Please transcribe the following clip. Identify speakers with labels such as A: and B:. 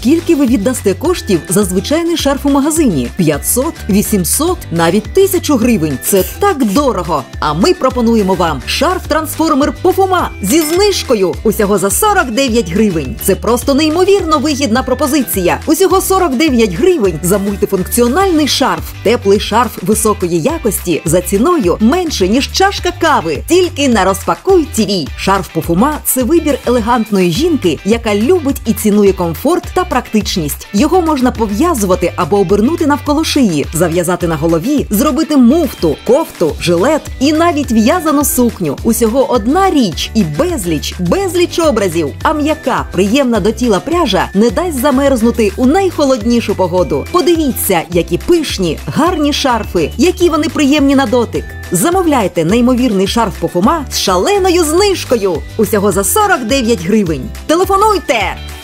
A: скільки ви віддасте коштів за звичайний шарф у магазині? 500, 800, навіть 1000 гривень. Це так дорого. А ми пропонуємо вам шарф-трансформер Пофума зі знижкою усього за 49 гривень. Це просто неймовірно вигідна пропозиція. Усього 49 гривень за мультифункціональний шарф. Теплий шарф високої якості за ціною менше, ніж чашка кави. Тільки на Розпакуй ТІВІ. Шарф Пофума – це вибір елегантної жінки, яка любить і цінує комфорт та практичність. Його можна пов'язувати або обернути навколо шиї, зав'язати на голові, зробити муфту, кофту, жилет і навіть в'язану сукню. Усього одна річ і безліч образів. А м'яка, приємна до тіла пряжа не дасть замерзнути у найхолоднішу погоду. Подивіться, які пишні, гарні шарфи, які вони приємні на дотик. Замовляйте неймовірний шарф Пофума з шаленою знижкою. Усього за 49 гривень. Телефонуйте!